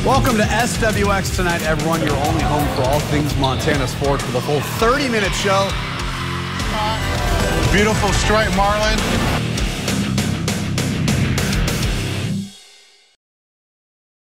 Welcome to SWX tonight, everyone. Your only home for all things Montana sports with a full 30-minute show. Beautiful striped marlin.